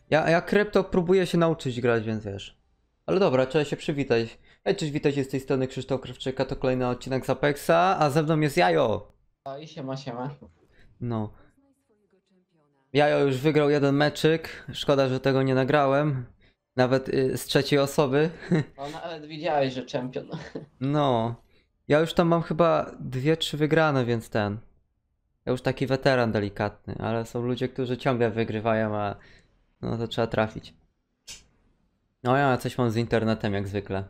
Ja krypto próbuję się nauczyć grać, więc wiesz. Ale dobra, trzeba się przywitać. Hej, cześć, witajcie z tej strony Krzysztof Krawczyka, to kolejny odcinek z Apexa, a ze mną jest Jajo. No i siema, siema. No. Jajo już wygrał jeden meczyk, szkoda, że tego nie nagrałem. Nawet z trzeciej osoby. O, nawet widziałeś, że czempion. No. Ja już tam mam chyba dwie, trzy wygrane, więc ten. Ja już taki weteran delikatny, ale są ludzie, którzy ciągle wygrywają, a no to trzeba trafić. No ja coś mam z internetem jak zwykle.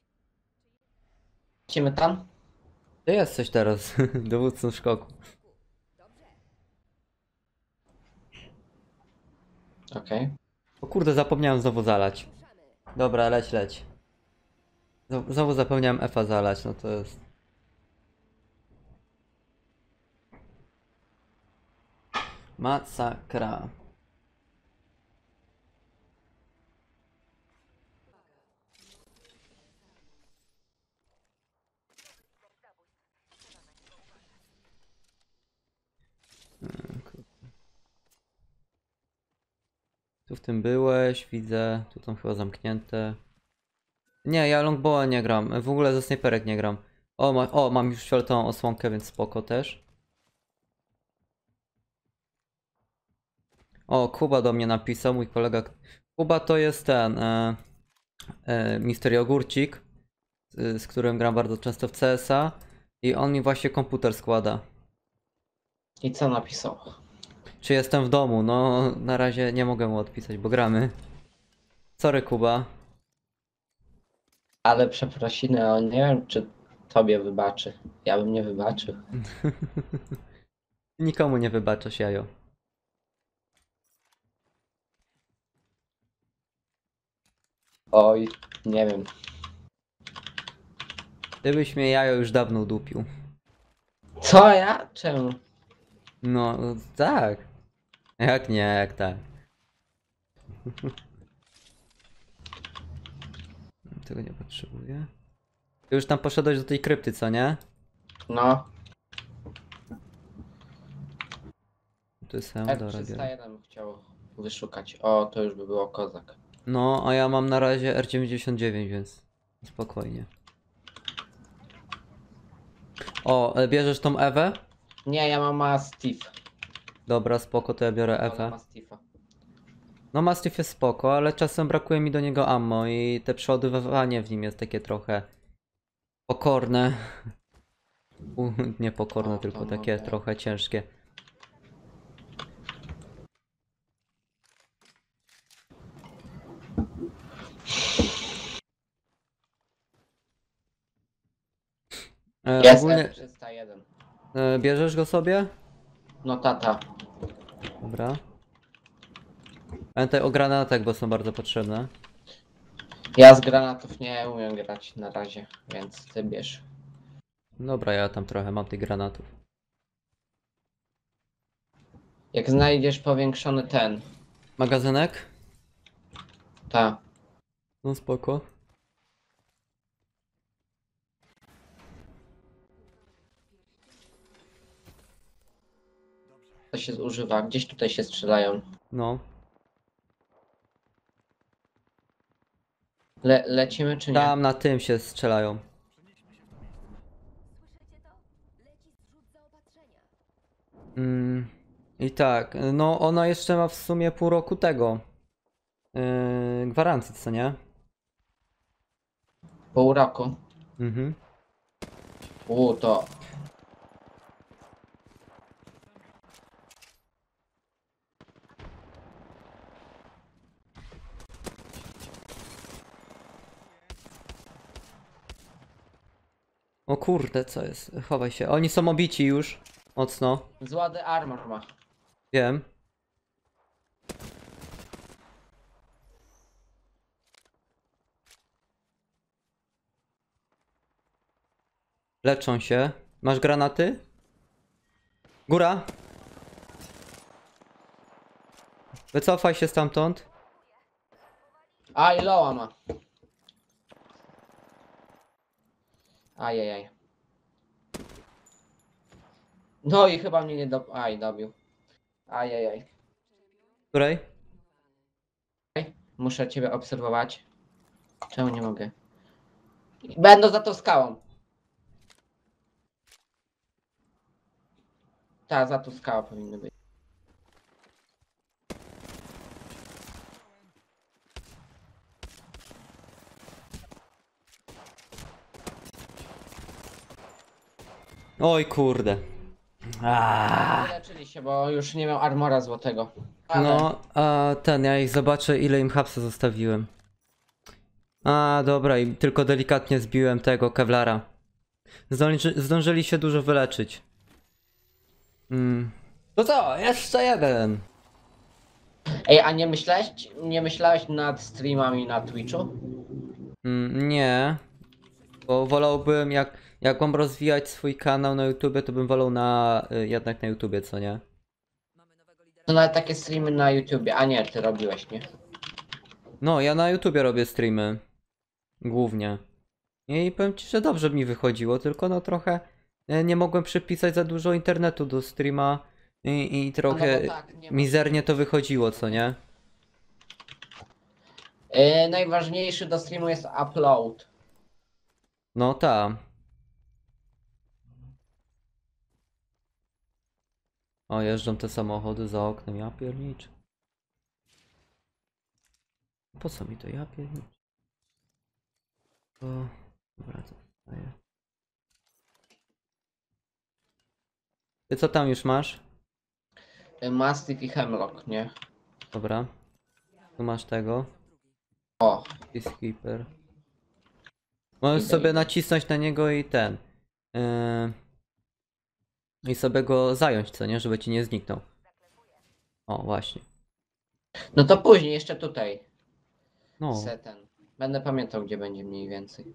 Lecimy tam? Ty jesteś teraz dowódcą szkoku. Okej. O kurde, zapomniałem znowu zalać. Dobra, leć, leć. Znowu zapomniałem F-a zalać, no to jest... Masakra. Tu w tym byłeś, widzę. Tu tam chyba zamknięte. Nie, ja longbowa nie gram. W ogóle ze snajperek nie gram. O, mam już fioletową osłonkę, więc spoko też. O, Kuba do mnie napisał, mój kolega. Kuba to jest ten... Mister Jogurcik, z którym gram bardzo często w CS-a. I on mi właśnie komputer składa. I co napisał? Czy jestem w domu? No, na razie nie mogę mu odpisać, bo gramy. Sorry, Kuba. Ale przeprosiny, ale nie wiem, czy tobie wybaczy. Ja bym nie wybaczył. Nikomu nie wybaczasz, jajo. Oj, nie wiem. Ty byś mnie jajo już dawno udupił. Co ja? Czemu? No, tak. Jak nie, jak tak. Tego nie potrzebuję. Ty już tam poszedłeś do tej krypty, co nie? No, To jest sam, dobra, biorę. R301 bym chciał wyszukać. O, to już by było kozak. No, a ja mam na razie R99, więc spokojnie. O, bierzesz tą Ewę? Nie, ja mam Mastiff. Dobra, spoko, to ja biorę Wolę Ewę. Mastiffa. No Mastiff jest spoko, ale czasem brakuje mi do niego ammo i te przeładowywanie w nim jest takie trochę pokorne. Nie pokorne, O, to tylko takie mogę. trochę ciężkie. Jest Ogólnie R301. bierzesz go sobie? No tata. Dobra. Pamiętaj o granatach, bo są bardzo potrzebne. Ja z granatów nie umiem grać na razie, więc ty bierz. Dobra, ja tam trochę mam tych granatów. Jak znajdziesz powiększony ten, Magazynek? ta, No spoko. to się zużywa, gdzieś tutaj się strzelają. No. Lecimy czy nie? Tam na tym się strzelają. Mm, I tak, no ona jeszcze ma w sumie pół roku tego. Gwarancji, co nie? Pół roku. Mhm. To. O kurde, co jest? Chowaj się. Oni są obici już. Mocno. Złady armor ma. Wiem. Leczą się. Masz granaty? Góra! Wycofaj się stamtąd. A i loa ma. Ajajaj. No i chyba mnie nie dobił. Ajajaj. Której? Muszę ciebie obserwować. Czemu nie mogę? Będą za tą skałą. Tak, za tą skałą powinny być. Oj kurde. Wyleczyli się, bo już nie miał armora złotego. Ale No, a ja ich zobaczę, ile im hapsa zostawiłem. A, dobra, i tylko delikatnie zbiłem tego Kevlara. Zdążyli się dużo wyleczyć. To co? Jeszcze jeden! Ej, a nie myślałeś nad streamami na Twitchu? Nie. Bo wolałbym, jak mam rozwijać swój kanał na YouTubie, to bym wolał jednak na YouTubie, co nie? No nawet takie streamy na YouTubie, a nie, ty robiłeś, nie? No, ja na YouTubie robię streamy. Głównie. I powiem ci, że dobrze mi wychodziło, tylko no trochę nie mogłem przypisać za dużo internetu do streama i trochę No bo tak, nie ma. mizernie to wychodziło, co nie? Najważniejszy do streamu jest upload. No ta. O, jeżdżą te samochody za oknem, ja pierniczę. Po co mi to, ja pierniczę? O, dobra, to wstaję. Ty co tam już masz? Mastiff i Hemlock, nie? Dobra. Tu masz tego. O, Peacekeeper. Możesz Idę, sobie idę. nacisnąć na niego i ten. I sobie go zająć, co nie? Żeby ci nie zniknął. O, właśnie. no to później, jeszcze tutaj. No. Ten. Będę pamiętał, gdzie będzie mniej więcej.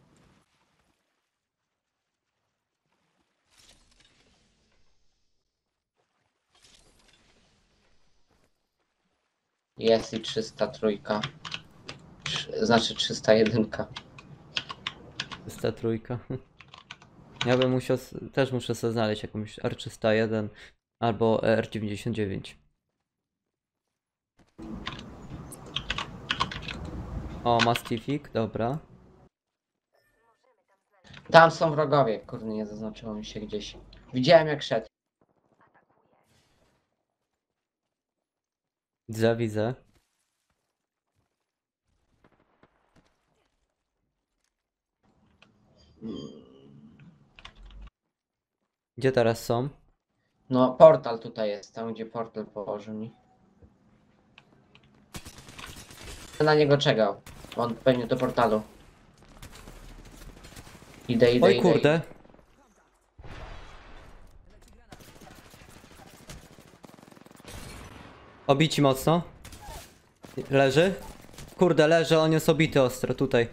Jest i 303. Znaczy 301. 303. Ja bym musiał. Też muszę sobie znaleźć jakąś R301 albo R99. O, Mastiffik, dobra. Tam są wrogowie, kurde, nie zaznaczyło mi się gdzieś. Widziałem jak szedł. Widzę, widzę. Gdzie teraz są? No, portal tutaj jest, tam gdzie portal położył mi. Na niego czekał. On pewnie do portalu. Idę, Oj idę. kurde. Obici mocno. Leży? Kurde, leży, on jest obity ostro tutaj.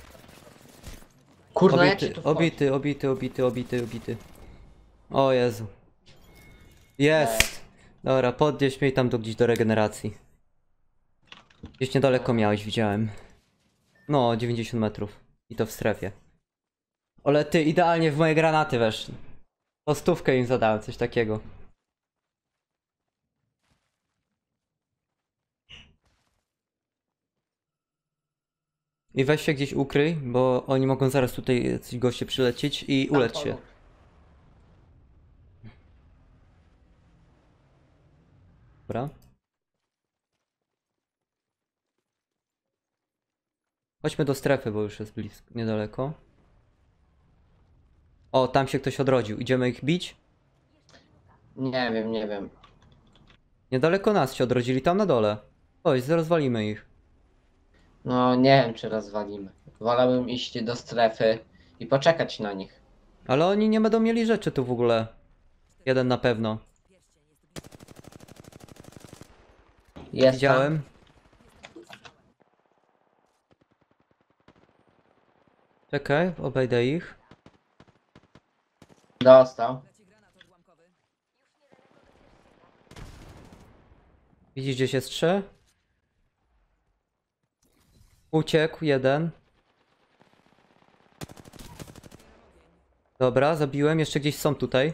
Kurna, jak się Obity, tu wchodzi? obity. O Jezu. Jest! Dobra, podnieś mnie tam gdzieś do regeneracji. Gdzieś niedaleko miałeś, widziałem. No, 90 metrów. I to w strefie. Ale ty, idealnie w moje granaty weszli. O stówkę im zadałem, coś takiego. I weź się gdzieś ukryj, bo oni mogą zaraz tutaj jacyś goście przylecieć i Tam ulecz się. polu. Dobra. Chodźmy do strefy, bo już jest blisko, niedaleko. O, tam się ktoś odrodził. Idziemy ich bić? Nie wiem, nie wiem. Niedaleko nas się odrodzili, tam na dole. Chodź, rozwalimy ich. No, nie wiem, czy rozwalimy. Wolałbym iść do strefy i poczekać na nich. Ale oni nie będą mieli rzeczy tu w ogóle. Jeden na pewno. Jest Widziałem. Czekaj, obejdę ich. Tam. Dostał. Widzisz, gdzie się strze? Uciekł jeden. Dobra, zabiłem. Jeszcze gdzieś są tutaj.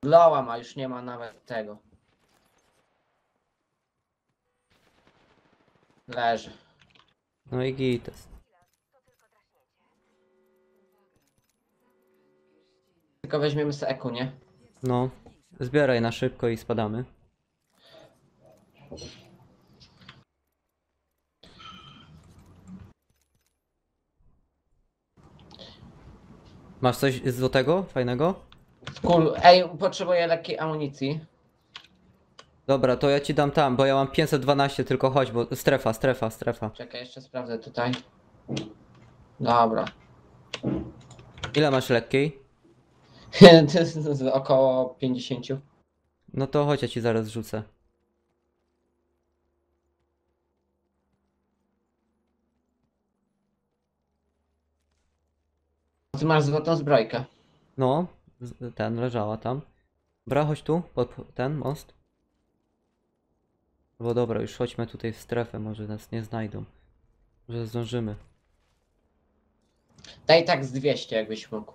Loa ma, już nie ma nawet tego. Leży. No i gites. Tylko weźmiemy z eku, nie? No. Zbieraj na szybko i spadamy. Masz coś złotego? Fajnego? Cool. Ej, potrzebuję lekkiej amunicji. Dobra, to ja ci dam tam, bo ja mam 512, tylko chodź, bo strefa. Czekaj, jeszcze sprawdzę tutaj. Dobra. Ile masz lekkiej? To jest około 50. No to chodź, ja ci zaraz rzucę. Ty masz złotą zbrojkę. No, ten leżała tam. Dobra, chodź tu, pod ten most. Bo dobra, już chodźmy tutaj w strefę, może nas nie znajdą. Może zdążymy. Daj tak z 200, jakbyś mógł.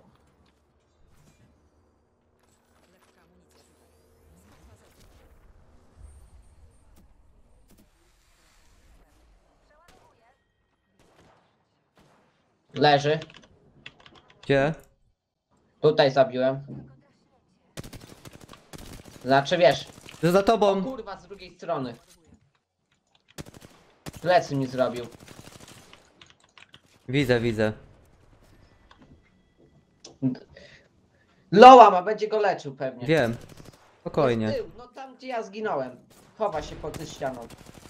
Leży. Gdzie? Tutaj zabiłem. Znaczy wiesz. Że za O tobą! kurwa, z drugiej strony. Plecy mi zrobił. Widzę. Loa ma, będzie go leczył pewnie. Wiem. Spokojnie. Jest tył, no tam gdzie ja zginąłem. Chowa się pod ścianą.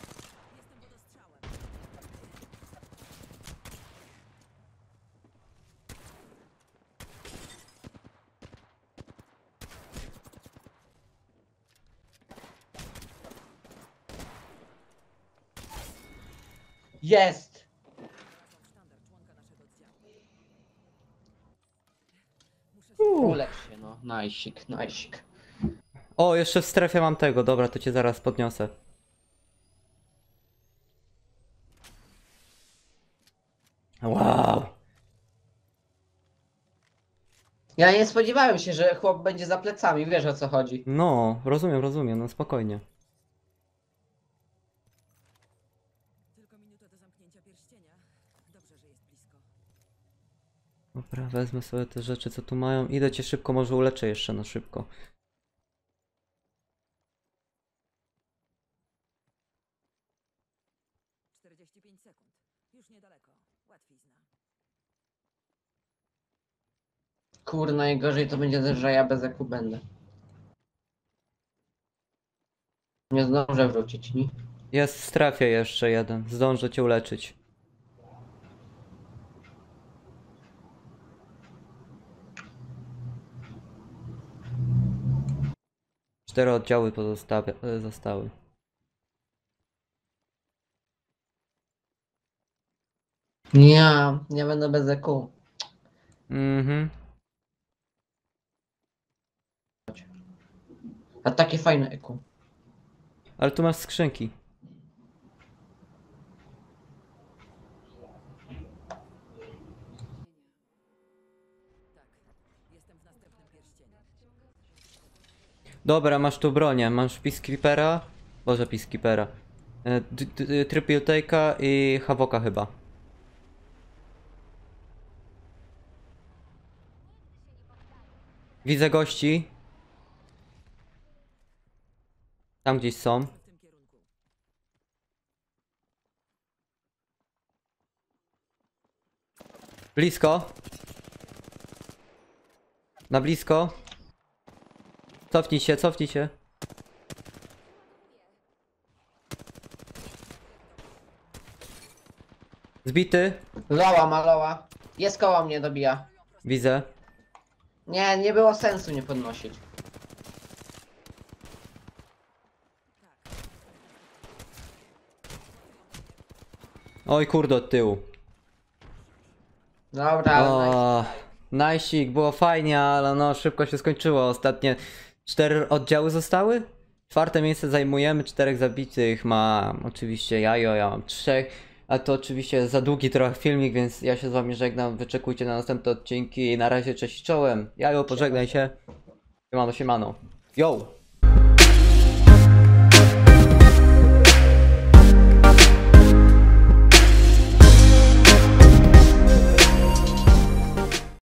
Jest! Ulecz się, no. Najsik. O, jeszcze w strefie mam tego, dobra, to cię zaraz podniosę. Wow. Ja nie spodziewałem się, że chłop będzie za plecami, wiesz o co chodzi. No, rozumiem, no spokojnie. Tylko minuta do zamknięcia pierścienia. Dobrze, że jest blisko. Dobra, wezmę sobie te rzeczy, co tu mają. Idę cię szybko, może uleczę jeszcze na szybko. Sekund. Już niedaleko. Łatwizna. Kurna, najgorzej to będzie, że ja bez eku będę. Nie zdążę wrócić, nie? Jest w strefie jeszcze jeden, zdążę cię uleczyć. Cztery oddziały zostały. Nie będę bez eku. Mhm. A takie fajne eku. Ale tu masz skrzynki. Tak. Jestem w następnym pierścieniu. Dobra, masz tu bronię. Masz Peacekeepera. Boże, Peacekeepera. Triple Take'a i Havoka chyba. Widzę gości. Tam gdzieś są. W tym kierunku. Blisko. Na blisko. Cofnij się. Zbity. Loa ma loa. Jest koło mnie, dobija. Widzę. Nie było sensu nie podnosić. Oj kurde, od tyłu. Dobra, ale O, najsik, było fajnie, ale no szybko się skończyło. Ostatnie 4 oddziały zostały. 4. miejsce zajmujemy, 4 zabitych ma oczywiście Jajo, ja mam 3. A to oczywiście za długi trochę filmik, więc ja się z wami żegnam. Wyczekujcie na następne odcinki. Na razie, cześć czołem. Jajo, pożegnaj się. Siemano. Yo!